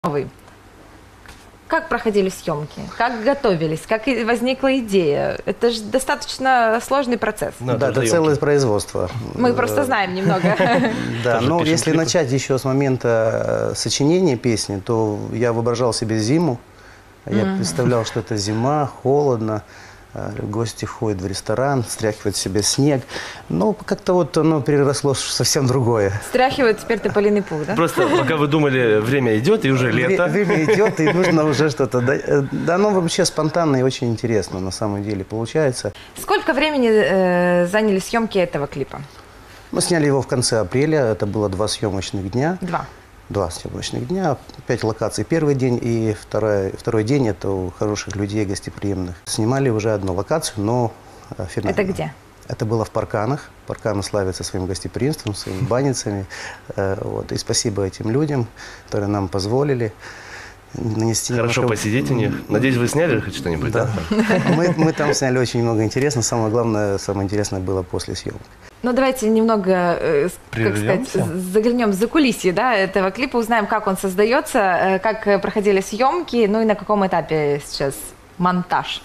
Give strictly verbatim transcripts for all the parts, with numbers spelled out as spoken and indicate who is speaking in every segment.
Speaker 1: Вы. Как проходили съемки? Как готовились? Как возникла идея? Это же достаточно сложный процесс.
Speaker 2: Да, да, это целое производство.
Speaker 1: Мы просто знаем немного.
Speaker 2: Да, но если начать еще с момента сочинения песни, то я воображал себе зиму. Я представлял, что это зима, холодно. Гости входят в ресторан, стряхивают себе снег. Но как-то вот оно переросло в совсем другое.
Speaker 1: Стряхивают теперь тополиный пух, да?
Speaker 3: Просто пока вы думали, время идет, и уже лето.
Speaker 2: Время идет, и нужно уже что-то... Да, оно вообще спонтанно и очень интересно на самом деле получается.
Speaker 1: Сколько времени э, заняли съемки этого клипа?
Speaker 2: Мы сняли его в конце апреля. Это было два съемочных дня. Два. Два съемочных дня, пять локаций первый день, и второй, второй день это у хороших людей, гостеприимных. Снимали уже одну локацию, но финально.
Speaker 1: Это где?
Speaker 2: Это было в Парканах. Парканы славятся своим гостеприимством, своими банницами. Вот. И спасибо этим людям, которые нам позволили нанести...
Speaker 3: Хорошо
Speaker 2: немножко...
Speaker 3: посидеть у них. Надеюсь, вы сняли хоть что-нибудь?
Speaker 2: Да. Мы, мы там сняли очень много интересного. Самое главное, самое интересное было после съемок.
Speaker 1: Ну, давайте немного, э, как сказать, заглянем за кулисье, да, этого клипа, узнаем, как он создается, э, как проходили съемки, ну и на каком этапе сейчас монтаж.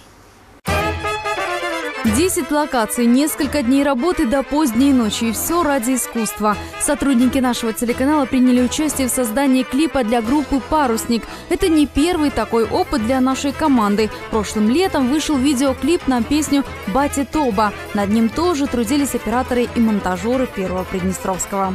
Speaker 4: десять локаций, несколько дней работы до поздней ночи. И все ради искусства. Сотрудники нашего телеканала приняли участие в создании клипа для группы «Парусник». Это не первый такой опыт для нашей команды. Прошлым летом вышел видеоклип на песню «Бати Тоба». Над ним тоже трудились операторы и монтажеры Первого Приднестровского.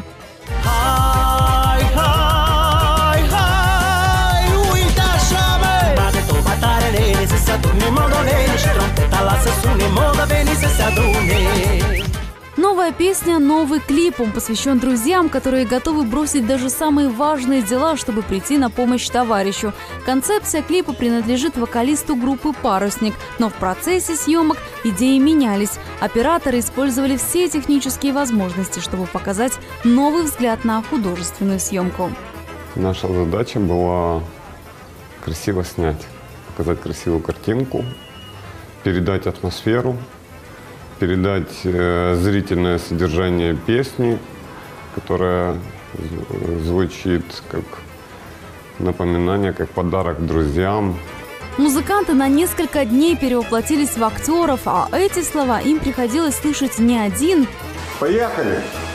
Speaker 4: Новая песня, новый клип. Он посвящен друзьям, которые готовы бросить даже самые важные дела, чтобы прийти на помощь товарищу. Концепция клипа принадлежит вокалисту группы «Парусник», но в процессе съемок идеи менялись. Операторы использовали все технические возможности, чтобы показать новый взгляд на художественную съемку.
Speaker 5: Наша задача была красиво снять, показать красивую картинку, передать атмосферу, передать э, зрительное содержание песни, которая звучит как напоминание, как подарок друзьям.
Speaker 4: Музыканты на несколько дней перевоплотились в актеров, а эти слова им приходилось слышать не один.
Speaker 5: Поехали!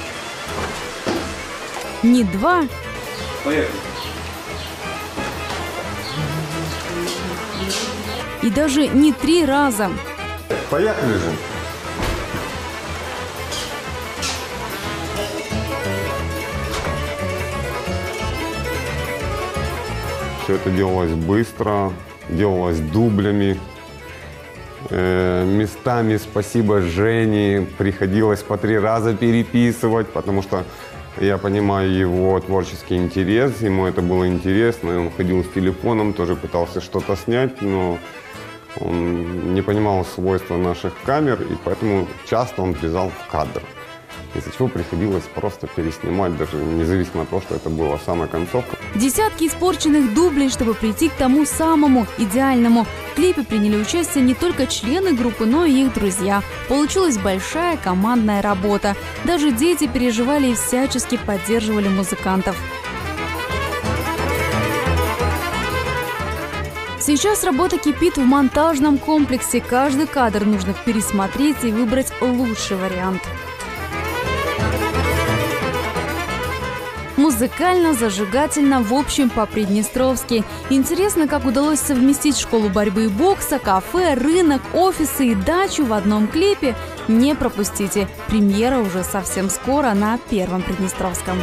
Speaker 4: Не два.
Speaker 5: Поехали!
Speaker 4: И даже не три раза.
Speaker 5: Поехали же! Все это делалось быстро, делалось дублями. Э, местами, спасибо Жене, приходилось по три раза переписывать, потому что я понимаю его творческий интерес, ему это было интересно, и он ходил с телефоном, тоже пытался что-то снять, но он не понимал свойства наших камер, и поэтому часто он влезал в кадр. Из-за чего приходилось просто переснимать, даже независимо от того, что это была самая концовка.
Speaker 4: Десятки испорченных дублей, чтобы прийти к тому самому идеальному. В клипе приняли участие не только члены группы, но и их друзья. Получилась большая командная работа. Даже дети переживали и всячески поддерживали музыкантов. Сейчас работа кипит в монтажном комплексе. Каждый кадр нужно пересмотреть и выбрать лучший вариант. Музыкально, зажигательно, в общем, по-приднестровски. Интересно, как удалось совместить школу борьбы и бокса, кафе, рынок, офисы и дачу в одном клипе. Не пропустите. Премьера уже совсем скоро на Первом Приднестровском.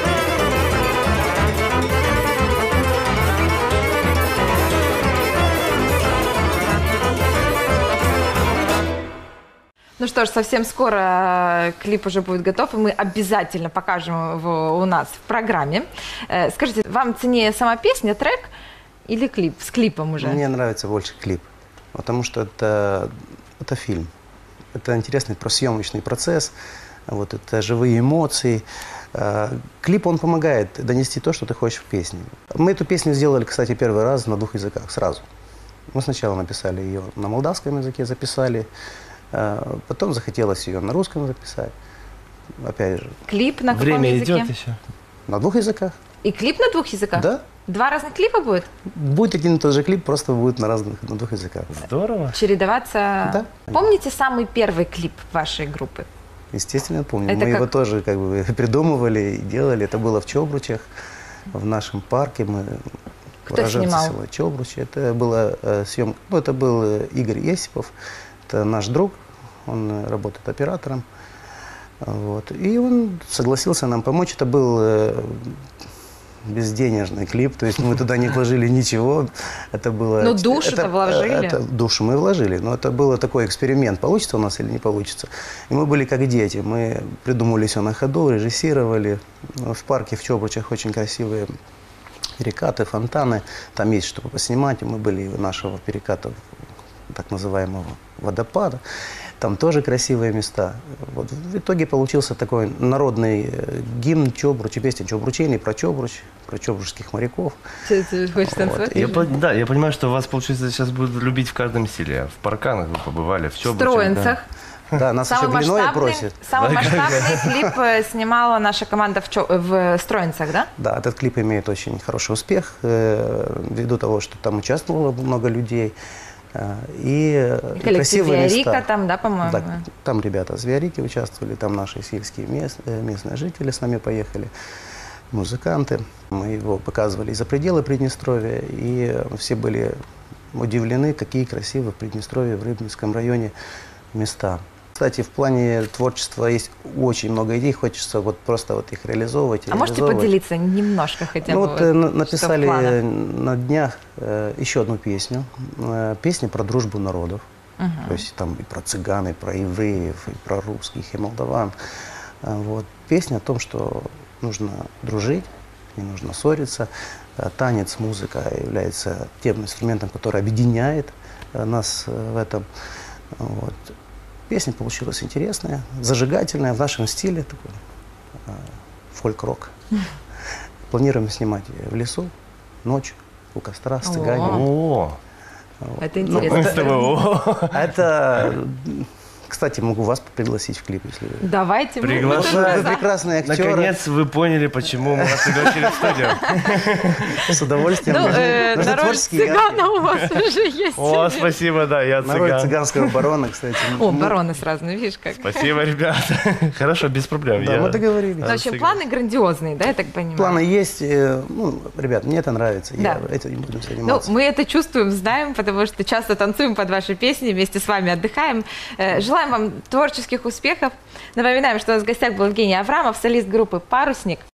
Speaker 1: Ну что ж, совсем скоро клип уже будет готов, и мы обязательно покажем его у нас в программе. Скажите, вам ценнее сама песня, трек или клип? С клипом уже?
Speaker 2: Мне нравится больше клип, потому что это, это фильм. Это интересный съемочный процесс, вот, это живые эмоции. Клип, он помогает донести то, что ты хочешь в песне. Мы эту песню сделали, кстати, первый раз на двух языках сразу. Мы сначала написали ее на молдавском языке, записали. Потом захотелось ее на русском записать. Опять же.
Speaker 1: Клип на каком
Speaker 3: Время
Speaker 1: языке?
Speaker 3: идет еще.
Speaker 2: На двух языках.
Speaker 1: И клип на двух языках?
Speaker 2: Да.
Speaker 1: Два разных клипа будет?
Speaker 2: Будет один и тот же клип, просто будет на разных, на двух языках.
Speaker 3: Здорово.
Speaker 1: Чередоваться?
Speaker 2: Да.
Speaker 1: Помните самый первый клип вашей группы?
Speaker 2: Естественно, помню.
Speaker 1: Это
Speaker 2: Мы
Speaker 1: как?
Speaker 2: его тоже как бы придумывали и делали. Это было в Чобручах, в нашем парке. Мы
Speaker 1: Кто снимал?
Speaker 2: село Чобручи. Это была э, съемка. Ну, это был э, Игорь Есипов. Это наш друг. Он э, работает оператором. Вот. И он согласился нам помочь. Это был э, безденежный клип, то есть мы туда не вложили ничего. Это было...
Speaker 1: Ну, душу-то
Speaker 2: это,
Speaker 1: вложили.
Speaker 2: Это, душу мы вложили, но это был такой эксперимент, получится у нас или не получится. И мы были как дети, мы придумали все на ходу, режиссировали. В парке в Чобручах очень красивые перекаты, фонтаны, там есть что поснимать. Мы были у нашего переката, так называемого водопада. Там тоже красивые места. Вот. В итоге получился такой народный гимн Чобручи, песня Чобручейный про Чобруч, про чобручских моряков.
Speaker 1: Ты, ты хочешь танцевать?
Speaker 3: Я, по- да, я понимаю, что вас, получается, сейчас будут любить в каждом стиле. В Парканах вы побывали, в
Speaker 1: В
Speaker 3: Чобручах.
Speaker 1: Строинцах.
Speaker 2: Да, нас еще
Speaker 1: Самый
Speaker 2: Блиное
Speaker 1: масштабный,
Speaker 2: просит.
Speaker 1: самый масштабный клип э, снимала наша команда в, Чо- в Строинцах, да?
Speaker 2: Да, этот клип имеет очень хороший успех, э, ввиду того, что там участвовало много людей. э, И, э, и
Speaker 1: Коллектив
Speaker 2: красивые
Speaker 1: Виарика
Speaker 2: места.
Speaker 1: там, да, по-моему?
Speaker 2: Да, там ребята с Виарики участвовали, там наши сельские мест, э, местные жители с нами поехали, музыканты. Мы его показывали и за пределы Приднестровья, и э, все были удивлены, какие красивые в Приднестровье, в Рыбинском районе места. Кстати, в плане творчества есть очень много идей, хочется вот просто вот их реализовывать.
Speaker 1: А можете
Speaker 2: реализовывать.
Speaker 1: поделиться немножко хотя
Speaker 2: Ну
Speaker 1: бы?
Speaker 2: вот э, на-
Speaker 1: что в
Speaker 2: написали
Speaker 1: планах?
Speaker 2: на днях э, еще одну песню, э, песню про дружбу народов. То есть там и про цыган, и про евреев, и про русских, и молдаван. А Вот. Песня о том, что нужно дружить, не нужно ссориться. Э, Танец, музыка является тем инструментом, который объединяет э, нас э, в этом. Вот. Песня получилась интересная, зажигательная, в нашем стиле, такой э, фольк-рок. Планируем снимать в лесу, ночью, у костра, с цыганами.
Speaker 3: О,
Speaker 1: Это
Speaker 2: Ну,
Speaker 1: интересно.
Speaker 3: мы с тобой, о.
Speaker 2: А это, кстати, могу вас пригласить в клип, если вы...
Speaker 1: Давайте. мы- мы
Speaker 3: Приглашаю.
Speaker 1: тоже
Speaker 2: Вы
Speaker 1: за.
Speaker 2: прекрасные актеры.
Speaker 3: Наконец вы поняли, почему мы вас пригласили в студию.
Speaker 2: С удовольствием.
Speaker 1: Ну,
Speaker 2: Нужны-
Speaker 1: э,
Speaker 2: нужны
Speaker 1: на роль
Speaker 2: творческие
Speaker 1: цыгана у вас уже есть.
Speaker 3: О, спасибо, да, я
Speaker 2: На роль
Speaker 3: цыган.
Speaker 2: цыганского барона, кстати.
Speaker 1: О,
Speaker 2: Ну,
Speaker 1: бароны сразу, ну, видишь как.
Speaker 3: Спасибо, ребята. Хорошо, без проблем.
Speaker 2: Да,
Speaker 3: я-
Speaker 2: мы договорились.
Speaker 1: Ну, в общем,
Speaker 3: цыган.
Speaker 1: планы грандиозные, да, я так понимаю?
Speaker 2: Планы есть. э, Ну, ребят, мне это нравится.
Speaker 1: Да.
Speaker 2: Я этим буду
Speaker 1: Ну,
Speaker 2: заниматься.
Speaker 1: мы это чувствуем, знаем, потому что часто танцуем под ваши песни, вместе с вами отдыхаем. Э, Желаем вам творческих успехов. Напоминаем, что у нас в гостях был Евгений Аврамов, солист группы «Парусник».